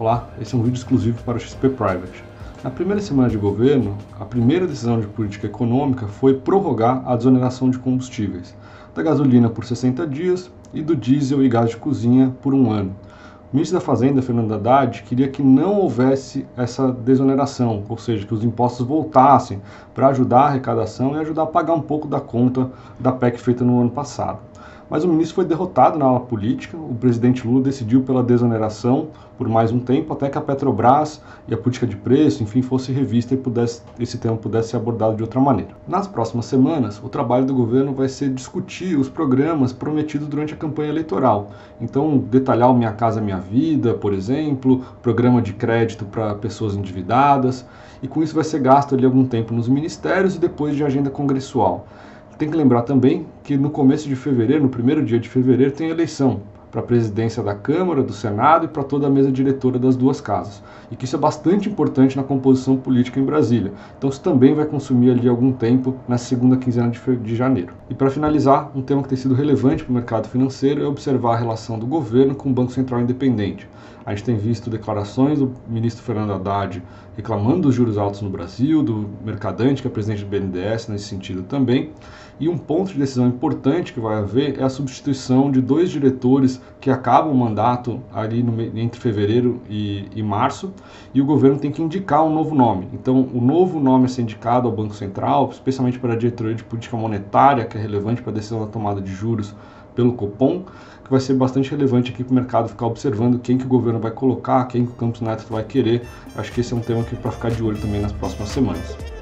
Olá, esse é um vídeo exclusivo para o XP Private. Na primeira semana de governo, a primeira decisão de política econômica foi prorrogar a desoneração de combustíveis, da gasolina por 60 dias e do diesel e gás de cozinha por 1 ano. O ministro da Fazenda, Fernando Haddad, queria que não houvesse essa desoneração, ou seja, que os impostos voltassem para ajudar a arrecadação e ajudar a pagar um pouco da conta da PEC feita no ano passado. Mas o ministro foi derrotado na ala política, o presidente Lula decidiu pela desoneração por mais um tempo, até que a Petrobras e a política de preço, enfim, fosse revista e esse tema pudesse ser abordado de outra maneira. Nas próximas semanas, o trabalho do governo vai ser discutir os programas prometidos durante a campanha eleitoral. Então, detalhar o Minha Casa Minha Vida, por exemplo, programa de crédito para pessoas endividadas, e com isso vai ser gasto ali algum tempo nos ministérios e depois de agenda congressual. Tem que lembrar também que no começo de fevereiro, no primeiro dia de fevereiro, tem eleição para a presidência da Câmara, do Senado e para toda a mesa diretora das duas casas. E que isso é bastante importante na composição política em Brasília. Então isso também vai consumir ali algum tempo na segunda quinzena de janeiro. E para finalizar, um tema que tem sido relevante para o mercado financeiro é observar a relação do governo com o Banco Central Independente. A gente tem visto declarações do ministro Fernando Haddad reclamando dos juros altos no Brasil, do Mercadante, que é presidente do BNDES, nesse sentido também. E um ponto de decisão importante que vai haver é a substituição de 2 diretores que acabam o mandato ali entre fevereiro e março, e o governo tem que indicar um novo nome. Então, o novo nome a ser indicado ao Banco Central, especialmente para a diretoria de política monetária, que é relevante para a decisão da tomada de juros pelo Copom, que vai ser bastante relevante aqui para o mercado ficar observando quem que o governo vai colocar, quem que o Campos Neto vai querer. Acho que esse é um tema que para ficar de olho também nas próximas semanas.